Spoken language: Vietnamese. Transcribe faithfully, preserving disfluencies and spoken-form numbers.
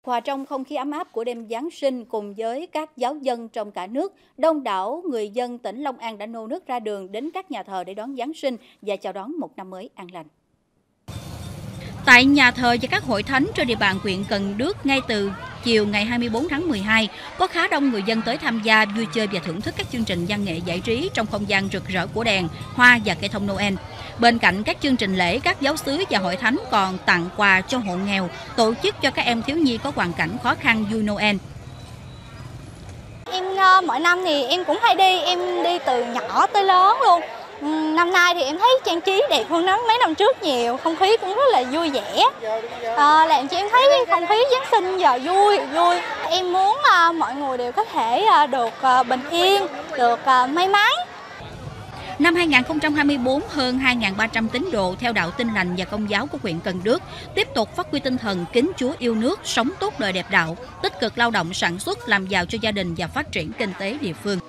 Hòa trong không khí ấm áp của đêm Giáng sinh cùng với các giáo dân trong cả nước, đông đảo người dân tỉnh Long An đã nô nức ra đường đến các nhà thờ để đón Giáng sinh và chào đón một năm mới an lành. Tại nhà thờ và các hội thánh trên địa bàn huyện Cần Đước, ngay từ chiều ngày hai mươi bốn tháng mười hai, có khá đông người dân tới tham gia, vui chơi và thưởng thức các chương trình văn nghệ giải trí trong không gian rực rỡ của đèn, hoa và cây thông Noel. Bên cạnh các chương trình lễ, các giáo xứ và hội thánh còn tặng quà cho hộ nghèo, tổ chức cho các em thiếu nhi có hoàn cảnh khó khăn vui Noel. Em mỗi năm thì em cũng hay đi, em đi từ nhỏ tới lớn luôn. Năm nay thì em thấy trang trí đẹp hơn mấy năm trước nhiều, không khí cũng rất là vui vẻ, à, làm cho em thấy không khí Giáng sinh giờ vui vui. Em muốn uh, mọi người đều có thể uh, được uh, bình yên, được uh, may mắn. Năm hai nghìn không trăm hai mươi tư, hơn hai nghìn ba trăm tín đồ theo đạo Tin Lành và Công giáo của huyện Cần Đước tiếp tục phát huy tinh thần kính Chúa, yêu nước, sống tốt đời đẹp đạo, tích cực lao động sản xuất, làm giàu cho gia đình và phát triển kinh tế địa phương.